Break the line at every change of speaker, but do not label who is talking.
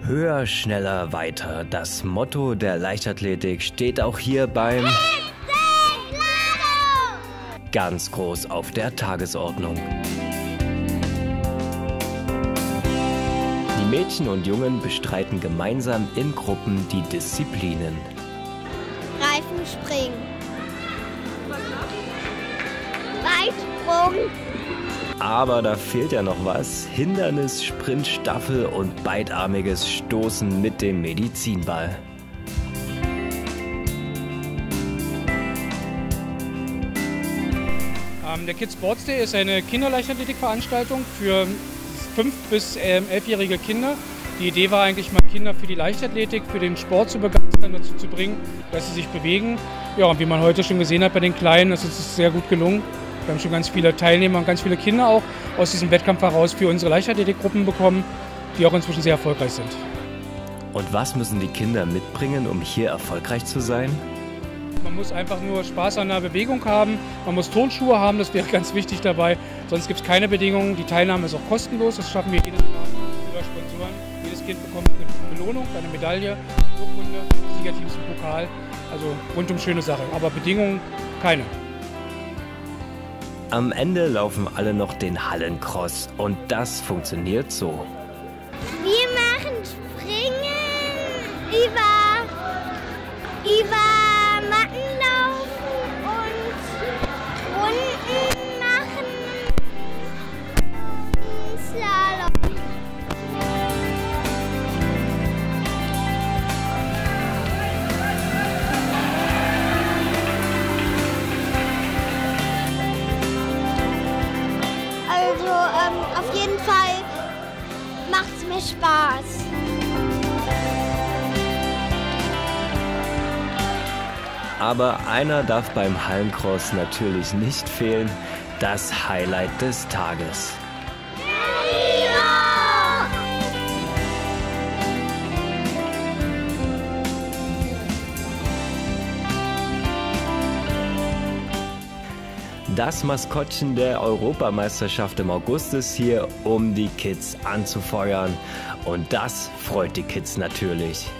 Höher, schneller, weiter. Das Motto der Leichtathletik steht auch hier beim ganz groß auf der Tagesordnung. Die Mädchen und Jungen bestreiten gemeinsam in Gruppen die Disziplinen.
Reifenspringen. Weitsprung.
Aber da fehlt ja noch was. Hindernis, Sprint, Staffel und beidarmiges Stoßen mit dem Medizinball.
Der Kids Sports Day ist eine Kinderleichtathletikveranstaltung für 5- bis 11-jährige Kinder. Die Idee war eigentlich mal, Kinder für die Leichtathletik, für den Sport zu begeistern, dazu zu bringen, dass sie sich bewegen. Ja, und wie man heute schon gesehen hat bei den Kleinen, ist es sehr gut gelungen. Wir haben schon ganz viele Teilnehmer und ganz viele Kinder auch aus diesem Wettkampf heraus für unsere Leichtathletikgruppen bekommen, die auch inzwischen sehr erfolgreich sind.
Und was müssen die Kinder mitbringen, um hier erfolgreich zu sein?
Man muss einfach nur Spaß an der Bewegung haben, man muss Turnschuhe haben, das wäre ganz wichtig dabei. Sonst gibt es keine Bedingungen. Die Teilnahme ist auch kostenlos, das schaffen wir jedes Mal über Sponsoren. Jedes Kind bekommt eine Belohnung, eine Medaille, eine Urkunde, Siegerteams, einen Pokal. Also rundum schöne Sache, aber Bedingungen keine.
Am Ende laufen alle noch den Hallencross und das funktioniert so.
Wir machen Springen über Matten laufen und Runden machen. Slalom. Also auf jeden Fall macht's mir Spaß.
Aber einer darf beim Hallencross natürlich nicht fehlen, das Highlight des Tages. Das Maskottchen der Europameisterschaft im August ist hier, um die Kids anzufeuern. Und das freut die Kids natürlich.